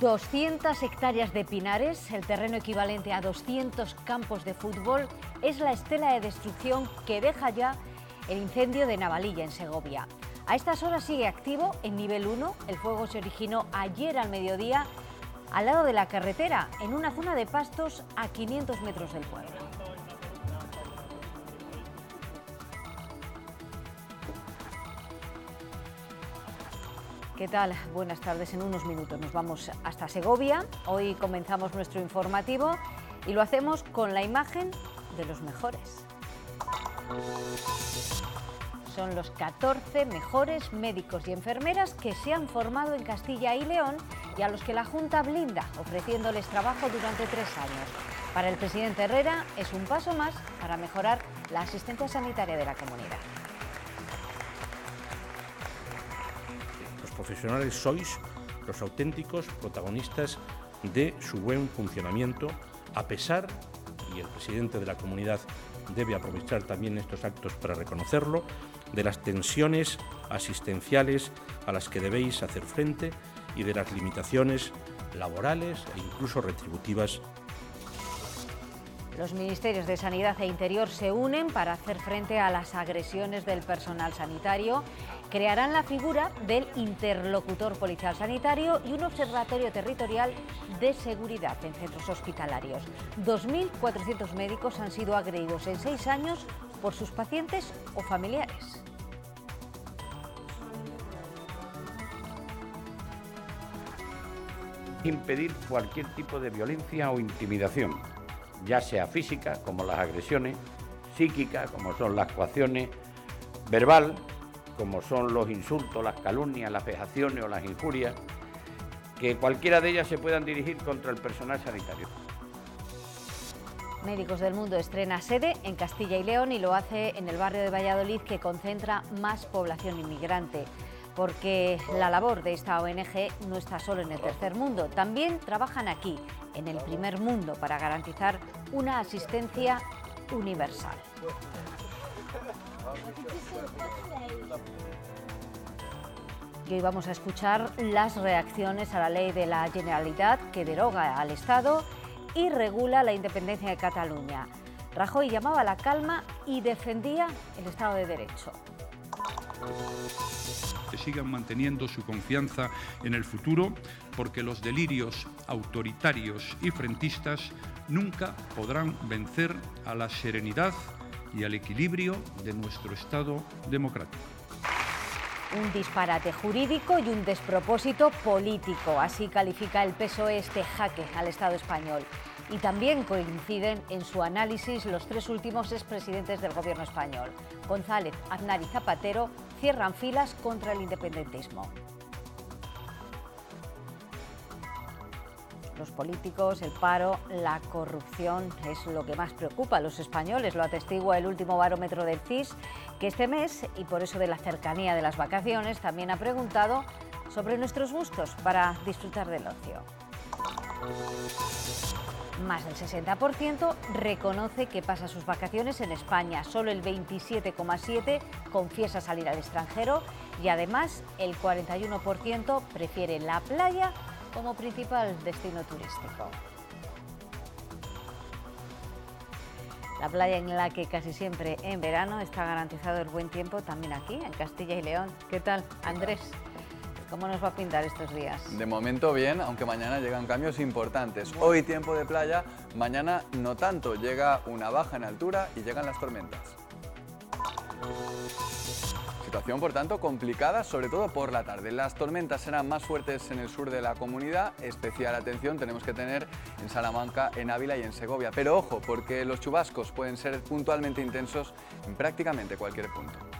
200 hectáreas de pinares, el terreno equivalente a 200 campos de fútbol, es la estela de destrucción que deja ya el incendio de Navalilla, en Segovia. A estas horas sigue activo en nivel 1. El fuego se originó ayer al mediodía al lado de la carretera, en una zona de pastos a 500 metros del pueblo. ¿Qué tal? Buenas tardes. En unos minutos nos vamos hasta Segovia. Hoy comenzamos nuestro informativo y lo hacemos con la imagen de los mejores. Son los 14 mejores médicos y enfermeras que se han formado en Castilla y León y a los que la Junta blinda, ofreciéndoles trabajo durante 3 años. Para el presidente Herrera es un paso más para mejorar la asistencia sanitaria de la comunidad. Los profesionales sois los auténticos protagonistas de su buen funcionamiento, a pesar, y el presidente de la comunidad debe aprovechar también estos actos para reconocerlo, de las tensiones asistenciales a las que debéis hacer frente y de las limitaciones laborales e incluso retributivas. Los ministerios de Sanidad e Interior se unen para hacer frente a las agresiones del personal sanitario. Crearán la figura del interlocutor policial sanitario y un observatorio territorial de seguridad en centros hospitalarios. 2.400 médicos han sido agredidos en 6 años por sus pacientes o familiares. Impedir cualquier tipo de violencia o intimidación, ya sea física, como las agresiones, psíquica, como son las coacciones, verbal, como son los insultos, las calumnias, las vejaciones o las injurias, que cualquiera de ellas se puedan dirigir contra el personal sanitario. Médicos del Mundo estrena sede en Castilla y León y lo hace en el barrio de Valladolid, que concentra más población inmigrante, porque la labor de esta ONG no está solo en el tercer mundo, también trabajan aquí, en el primer mundo, para garantizar una asistencia universal. Y hoy vamos a escuchar las reacciones a la ley de la Generalitat que deroga al Estado y regula la independencia de Cataluña. Rajoy llamaba a la calma y defendía el Estado de Derecho. Que sigan manteniendo su confianza en el futuro, porque los delirios autoritarios y frentistas nunca podrán vencer a la serenidad y al equilibrio de nuestro Estado democrático. Un disparate jurídico y un despropósito político, así califica el PSOE este jaque al Estado español. Y también coinciden en su análisis los 3 últimos expresidentes del gobierno español. González, Aznar y Zapatero cierran filas contra el independentismo. Los políticos, el paro, la corrupción es lo que más preocupa a los españoles. Lo atestigua el último barómetro del CIS, que este mes, y por eso de la cercanía de las vacaciones, también ha preguntado sobre nuestros gustos para disfrutar del ocio. Más del 60% reconoce que pasa sus vacaciones en España. Solo el 27,7% confiesa salir al extranjero y además el 41% prefiere la playa como principal destino turístico. La playa en la que casi siempre en verano está garantizado el buen tiempo, también aquí en Castilla y León. ¿Qué tal, Andrés? ¿Cómo nos va a pintar estos días? De momento bien, aunque mañana llegan cambios importantes. Hoy tiempo de playa, mañana no tanto. Llega una baja en altura y llegan las tormentas. Situación, por tanto, complicada, sobre todo por la tarde. Las tormentas serán más fuertes en el sur de la comunidad. Especial atención tenemos que tener en Salamanca, en Ávila y en Segovia. Pero ojo, porque los chubascos pueden ser puntualmente intensos en prácticamente cualquier punto.